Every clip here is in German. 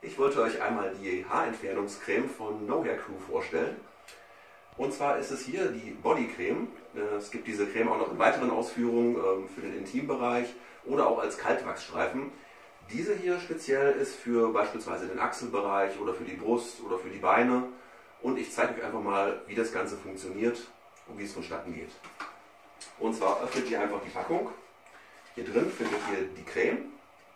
Ich wollte euch einmal die Haarentfernungscreme von No Hair Crew vorstellen. Und zwar ist es hier die Bodycreme. Es gibt diese Creme auch noch in weiteren Ausführungen für den Intimbereich oder auch als Kaltwachsstreifen. Diese hier speziell ist für beispielsweise den Achselbereich oder für die Brust oder für die Beine. Und ich zeige euch einfach mal, wie das Ganze funktioniert und wie es vonstatten geht. Und zwar öffnet ihr einfach die Packung. Hier drin findet ihr die Creme.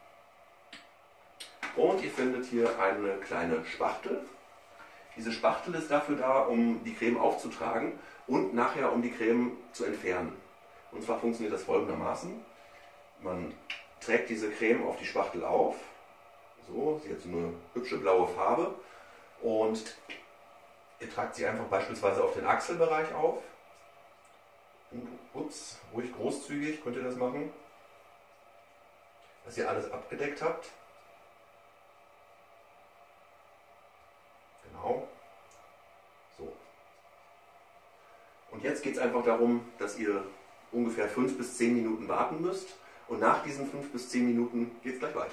Und ihr findet hier eine kleine Spachtel. Diese Spachtel ist dafür da, um die Creme aufzutragen und nachher um die Creme zu entfernen. Und zwar funktioniert das folgendermaßen. Man trägt diese Creme auf die Spachtel auf. So, sie hat so eine hübsche blaue Farbe. Und ihr tragt sie einfach beispielsweise auf den Achselbereich auf. Ups, ruhig großzügig könnt ihr das machen. Dass ihr alles abgedeckt habt. Genau. So. Und jetzt geht es einfach darum, dass ihr ungefähr 5 bis 10 Minuten warten müsst. Und nach diesen 5 bis 10 Minuten geht es gleich weiter.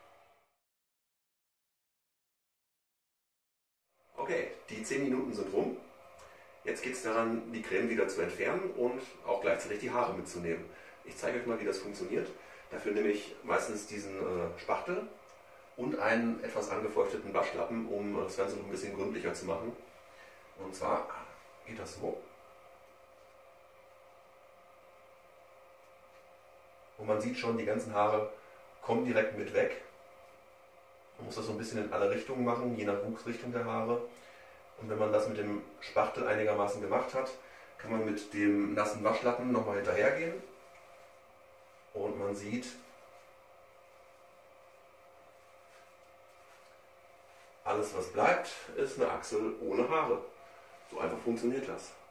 Okay, die 10 Minuten sind rum. Jetzt geht es daran, die Creme wieder zu entfernen und auch gleichzeitig die Haare mitzunehmen. Ich zeige euch mal, wie das funktioniert. Dafür nehme ich meistens diesen Spachtel und einen etwas angefeuchteten Waschlappen, um das Ganze noch ein bisschen gründlicher zu machen. Und zwar geht das so. Und man sieht schon, die ganzen Haare kommen direkt mit weg. Man muss das so ein bisschen in alle Richtungen machen, je nach Wuchsrichtung der Haare. Und wenn man das mit dem Spachtel einigermaßen gemacht hat, kann man mit dem nassen Waschlappen nochmal hinterhergehen. Und man sieht, alles was bleibt, ist eine Achsel ohne Haare. So einfach funktioniert das.